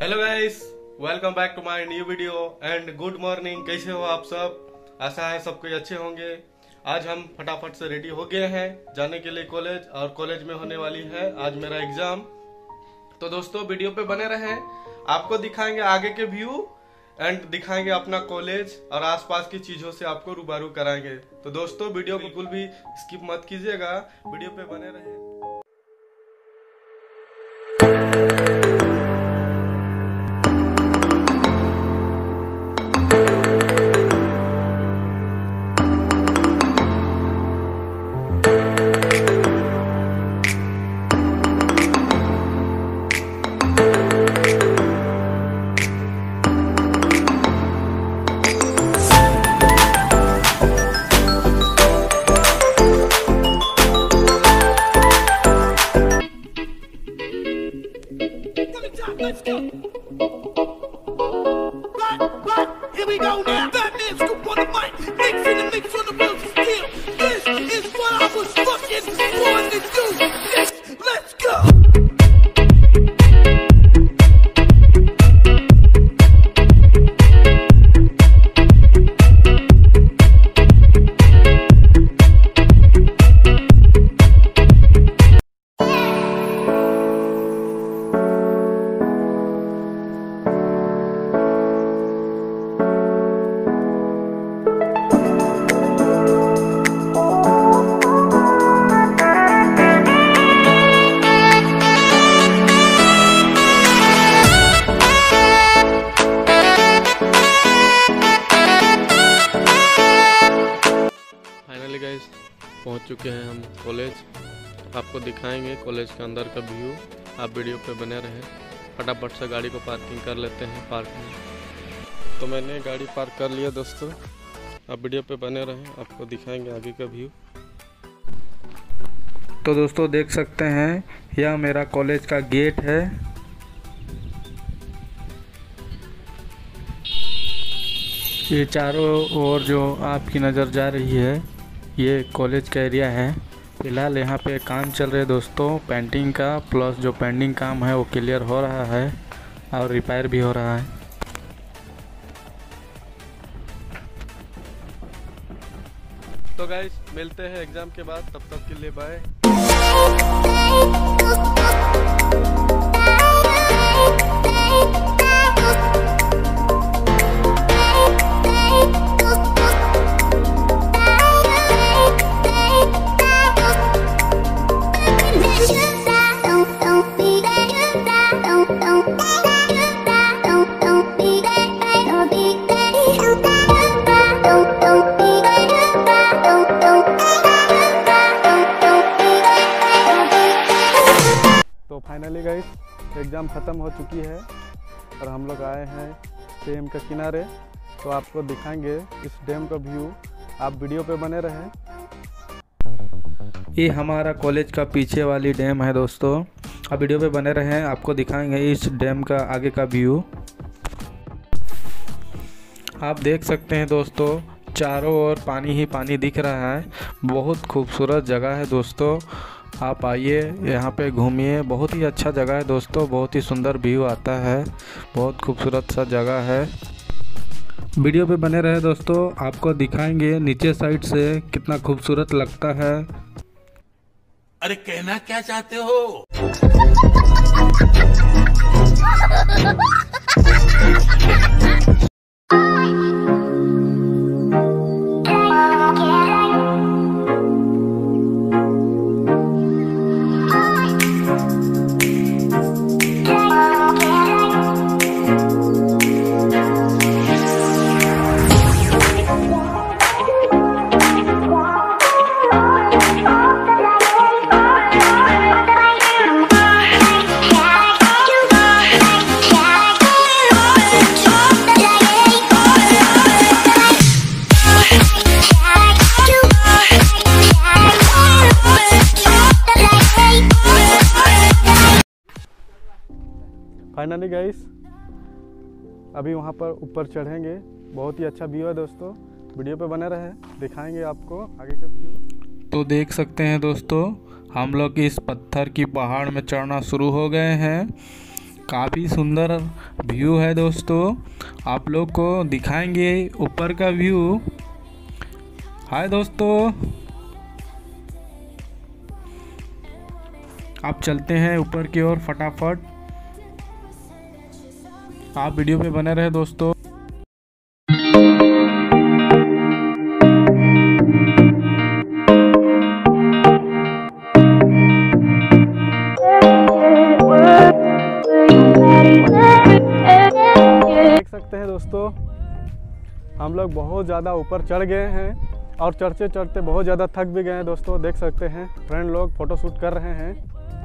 Hello guys, welcome back to my new video and good morning. कैसे हो आप सब? आशा है सब कोई अच्छे होंगे। आज हम फटाफट से रेडी हो गए हैं जाने के लिए कॉलेज, और कॉलेज में होने वाली है आज मेरा एग्जाम। तो दोस्तों वीडियो पे बने रहें, आपको दिखाएंगे आगे के व्यू एंड दिखाएंगे अपना कॉलेज और आसपास की चीजों से आपको रूबरू कराएंगे। तो दोस्तों वीडियो को बिल्कुल भी स्किप मत कीजिएगा, वीडियो पे बने रहें। Let's go. Right, here we go now. Batman scoop on the mic, mix in the mix on the wheels of steel. This is what I was fucking born to do. Let's go. Finally guys पहुंच चुके हैं हम college. आपको दिखाएंगे college के अंदर का view, आप वीडियो पे बने रहें। फटाफट से गाड़ी को पार्किंग कर लेते हैं पार्क में। तो मैंने गाड़ी पार्क कर लिया दोस्तों, आप वीडियो पे बने रहें, आपको दिखाएंगे आगे का व्यू। तो दोस्तों देख सकते हैं यह मेरा कॉलेज का गेट है। ये चारों ओर जो आपकी नज़र जा रही है ये कॉलेज का एरिया है। फिलहाल यहाँ पे काम चल रहा है दोस्तों पेंटिंग का, प्लस जो पेंडिंग काम है वो क्लियर हो रहा है और रिपेयर भी हो रहा है। तो गाइस मिलते हैं एग्जाम के बाद, तब तक के लिए बाय। तो फाइनली गाइस एग्ज़ाम ख़त्म हो चुकी है और हम लोग आए हैं डैम के किनारे। तो आपको दिखाएंगे इस डैम का व्यू, आप वीडियो पे बने रहें। ये हमारा कॉलेज का पीछे वाली डैम है दोस्तों, आप वीडियो पे बने रहें, आपको दिखाएंगे इस डैम का आगे का व्यू। आप देख सकते हैं दोस्तों चारों ओर पानी ही पानी दिख रहा है। बहुत खूबसूरत जगह है दोस्तों, आप आइए यहाँ पे घूमिए। बहुत ही अच्छा जगह है दोस्तों, बहुत ही सुंदर व्यू आता है, बहुत खूबसूरत सा जगह है। वीडियो पे बने रहे दोस्तों, आपको दिखाएंगे नीचे साइड से कितना खूबसूरत लगता है। अरे कहना क्या चाहते हो? फाइनली गाइस अभी वहाँ पर ऊपर चढ़ेंगे, बहुत ही अच्छा व्यू है दोस्तों। वीडियो पे बने रहे, दिखाएंगे आपको आगे का व्यू। तो देख सकते हैं दोस्तों हम लोग इस पत्थर की पहाड़ में चढ़ना शुरू हो गए हैं। काफ़ी सुंदर व्यू है दोस्तों। आप लोग को दिखाएंगे ऊपर का व्यू। हाय दोस्तों, आप चलते हैं ऊपर की ओर फटाफट। आप वीडियो पे बने रहे दोस्तों। देख सकते हैं दोस्तों, हम लोग बहुत ज़्यादा ऊपर चढ़ गए हैं और चढ़ते चढ़ते बहुत ज़्यादा थक भी गए हैं दोस्तों। देख सकते हैं फ्रेंड लोग फ़ोटो शूट कर रहे हैं।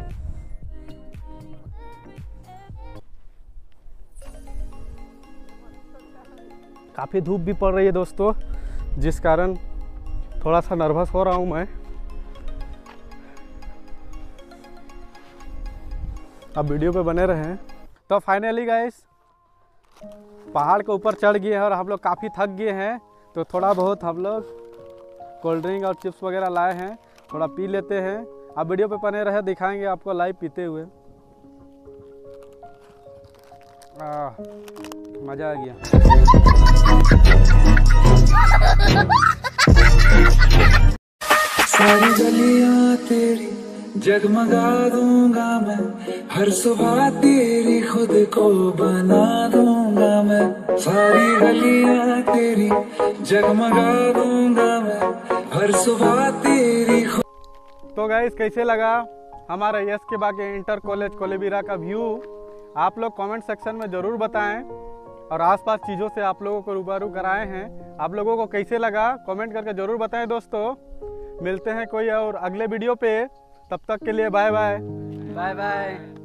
काफ़ी धूप भी पड़ रही है दोस्तों, जिस कारण थोड़ा सा नर्वस हो रहा हूँ मैं। अब वीडियो पे बने रहें। तो फाइनली गाइस पहाड़ के ऊपर चढ़ गए हैं और हम लोग काफ़ी थक गए हैं, तो थोड़ा बहुत हम लोग कोल्ड ड्रिंक और चिप्स वगैरह लाए हैं, थोड़ा पी लेते हैं। अब वीडियो पे बने रहे, दिखाएंगे आपको लाइव पीते हुए। मज़ा आ गया। सारी गलियां तेरी जगमगा दूंगा मैं, हर सुबह तेरी खुद को बना दूंगा मैं। सारी गलियां तेरी जगमगा दूंगा मैं, हर सुबह तेरी खुद। तो गाइस कैसे लगा हमारा यस के बाकी इंटर कॉलेज कोलेबिरा का व्यू? आप लोग कमेंट सेक्शन में ज़रूर बताएं और आसपास चीज़ों से आप लोगों को रूबरू कराए हैं। आप लोगों को कैसे लगा कमेंट करके ज़रूर बताएं दोस्तों। मिलते हैं कोई और अगले वीडियो पे, तब तक के लिए बाय बाय। Bye bye.